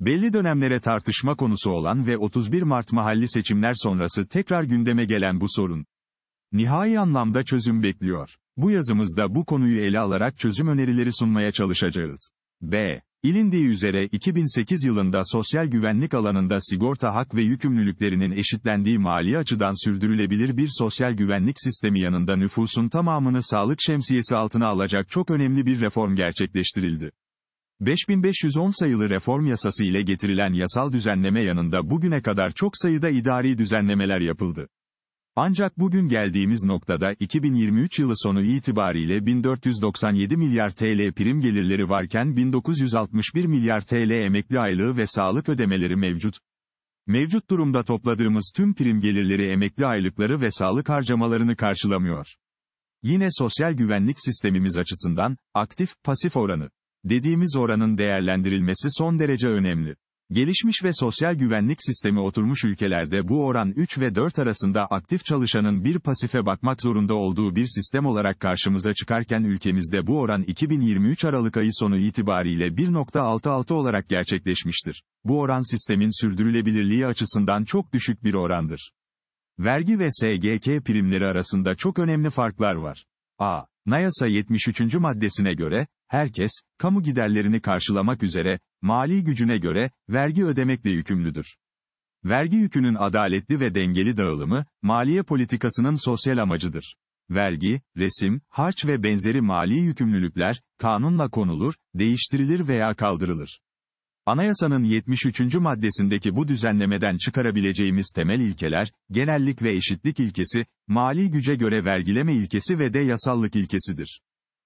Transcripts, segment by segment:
Belli dönemlere tartışma konusu olan ve 31 Mart mahalli seçimler sonrası tekrar gündeme gelen bu sorun, nihai anlamda çözüm bekliyor. Bu yazımızda bu konuyu ele alarak çözüm önerileri sunmaya çalışacağız. Bilindiği üzere 2008 yılında sosyal güvenlik alanında sigorta hak ve yükümlülüklerinin eşitlendiği mali açıdan sürdürülebilir bir sosyal güvenlik sistemi yanında nüfusun tamamını sağlık şemsiyesi altına alacak çok önemli bir reform gerçekleştirildi. 5510 sayılı reform yasası ile getirilen yasal düzenleme yanında bugüne kadar çok sayıda idari düzenlemeler yapıldı. Ancak bugün geldiğimiz noktada 2023 yılı sonu itibariyle 1497 milyar TL prim gelirleri varken 1961 milyar TL emekli aylığı ve sağlık ödemeleri mevcut. Mevcut durumda topladığımız tüm prim gelirleri emekli aylıkları ve sağlık harcamalarını karşılamıyor. Yine sosyal güvenlik sistemimiz açısından, aktif-pasif oranı dediğimiz oranın değerlendirilmesi son derece önemli. Gelişmiş ve sosyal güvenlik sistemi oturmuş ülkelerde bu oran 3 ve 4 arasında aktif çalışanın bir pasife bakmak zorunda olduğu bir sistem olarak karşımıza çıkarken ülkemizde bu oran 2023 Aralık ayı sonu itibariyle 1,66 olarak gerçekleşmiştir. Bu oran sistemin sürdürülebilirliği açısından çok düşük bir orandır. Vergi ve SGK primleri arasında çok önemli farklar var. Anayasa 73. maddesine göre, herkes, kamu giderlerini karşılamak üzere, mali gücüne göre, vergi ödemekle yükümlüdür. Vergi yükünün adaletli ve dengeli dağılımı, maliye politikasının sosyal amacıdır. Vergi, resim, harç ve benzeri mali yükümlülükler, kanunla konulur, değiştirilir veya kaldırılır. Anayasanın 73. maddesindeki bu düzenlemeden çıkarabileceğimiz temel ilkeler, genellik ve eşitlik ilkesi, mali güce göre vergileme ilkesi ve de yasallık ilkesidir.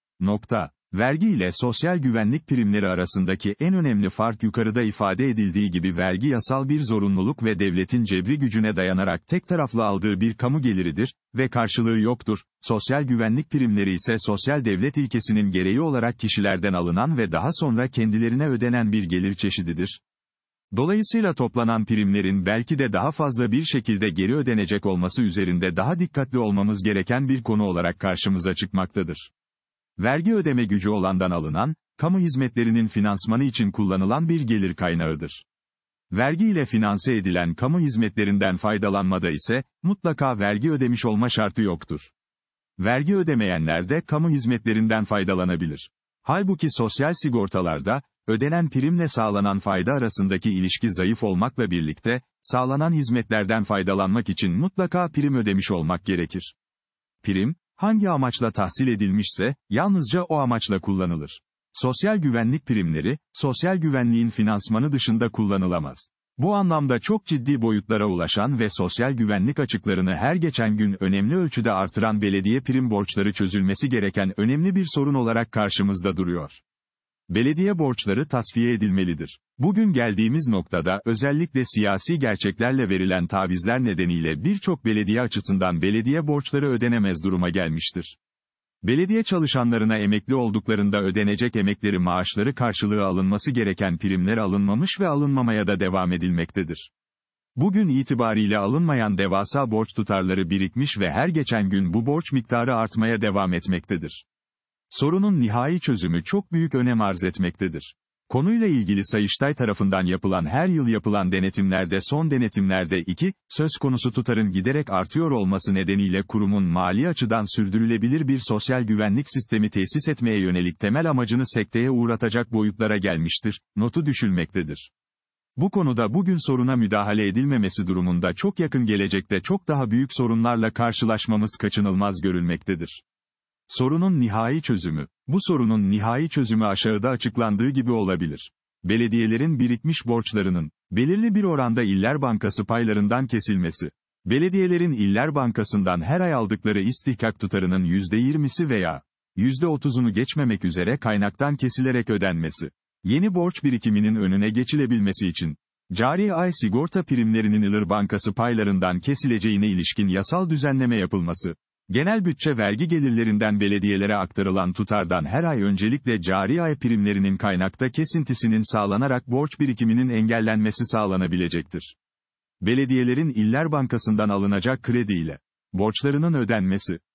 Vergi ile sosyal güvenlik primleri arasındaki en önemli fark yukarıda ifade edildiği gibi vergi yasal bir zorunluluk ve devletin cebri gücüne dayanarak tek taraflı aldığı bir kamu geliridir ve karşılığı yoktur. Sosyal güvenlik primleri ise sosyal devlet ilkesinin gereği olarak kişilerden alınan ve daha sonra kendilerine ödenen bir gelir çeşididir. Dolayısıyla toplanan primlerin belki de daha fazla bir şekilde geri ödenecek olması üzerinde daha dikkatli olmamız gereken bir konu olarak karşımıza çıkmaktadır. Vergi ödeme gücü olandan alınan, kamu hizmetlerinin finansmanı için kullanılan bir gelir kaynağıdır. Vergi ile finanse edilen kamu hizmetlerinden faydalanmada ise, mutlaka vergi ödemiş olma şartı yoktur. Vergi ödemeyenler de kamu hizmetlerinden faydalanabilir. Halbuki sosyal sigortalarda, ödenen primle sağlanan fayda arasındaki ilişki zayıf olmakla birlikte, sağlanan hizmetlerden faydalanmak için mutlaka prim ödemiş olmak gerekir. Prim, hangi amaçla tahsil edilmişse, yalnızca o amaçla kullanılır. Sosyal güvenlik primleri, sosyal güvenliğin finansmanı dışında kullanılamaz. Bu anlamda çok ciddi boyutlara ulaşan ve sosyal güvenlik açıklarını her geçen gün önemli ölçüde artıran belediye prim borçları çözülmesi gereken önemli bir sorun olarak karşımızda duruyor. Belediye borçları tasfiye edilmelidir. Bugün geldiğimiz noktada özellikle siyasi gerçeklerle verilen tavizler nedeniyle birçok belediye açısından belediye borçları ödenemez duruma gelmiştir. Belediye çalışanlarına emekli olduklarında ödenecek emekleri maaşları karşılığı alınması gereken primler alınmamış ve alınmamaya da devam edilmektedir. Bugün itibariyle alınmayan devasa borç tutarları birikmiş ve her geçen gün bu borç miktarı artmaya devam etmektedir. Sorunun nihai çözümü çok büyük önem arz etmektedir. Konuyla ilgili Sayıştay tarafından her yıl yapılan denetimlerde son denetimlerde söz konusu tutarın giderek artıyor olması nedeniyle kurumun mali açıdan sürdürülebilir bir sosyal güvenlik sistemi tesis etmeye yönelik temel amacını sekteye uğratacak boyutlara gelmiştir, notu düşülmektedir. Bu konuda bugün soruna müdahale edilmemesi durumunda çok yakın gelecekte çok daha büyük sorunlarla karşılaşmamız kaçınılmaz görülmektedir. Sorunun nihai çözümü. Bu sorunun nihai çözümü aşağıda açıklandığı gibi olabilir. Belediyelerin birikmiş borçlarının, belirli bir oranda İller Bankası paylarından kesilmesi. Belediyelerin İller Bankası'ndan her ay aldıkları istihkak tutarının %20'si veya %30'unu geçmemek üzere kaynaktan kesilerek ödenmesi. Yeni borç birikiminin önüne geçilebilmesi için, cari ay sigorta primlerinin İller Bankası paylarından kesileceğine ilişkin yasal düzenleme yapılması. Genel bütçe vergi gelirlerinden belediyelere aktarılan tutardan her ay öncelikle cari ay primlerinin kaynakta kesintisinin sağlanarak borç birikiminin engellenmesi sağlanabilecektir. Belediyelerin İller Bankası'ndan alınacak kredi ile borçlarının ödenmesi.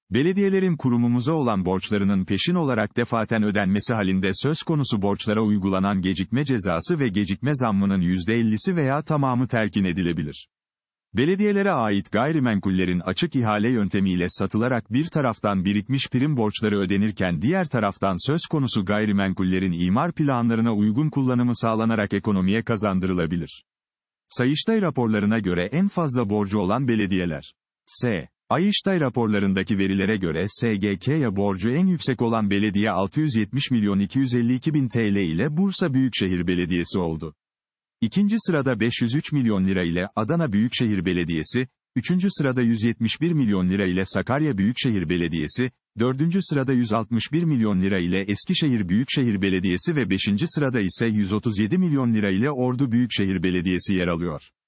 Belediyelerin kurumumuza olan borçlarının peşin olarak defaten ödenmesi halinde söz konusu borçlara uygulanan gecikme cezası ve gecikme zammının %50'si veya tamamı terkin edilebilir. Belediyelere ait gayrimenkullerin açık ihale yöntemiyle satılarak bir taraftan birikmiş prim borçları ödenirken diğer taraftan söz konusu gayrimenkullerin imar planlarına uygun kullanımı sağlanarak ekonomiye kazandırılabilir. Sayıştay raporlarına göre en fazla borcu olan belediyeler. Sayıştay raporlarındaki verilere göre SGK'ya borcu en yüksek olan belediye 670.252.000 TL ile Bursa Büyükşehir Belediyesi oldu. İkinci sırada 503 milyon lira ile Adana Büyükşehir Belediyesi, üçüncü sırada 171 milyon lira ile Sakarya Büyükşehir Belediyesi, dördüncü sırada 161 milyon lira ile Eskişehir Büyükşehir Belediyesi ve beşinci sırada ise 137 milyon lira ile Ordu Büyükşehir Belediyesi yer alıyor.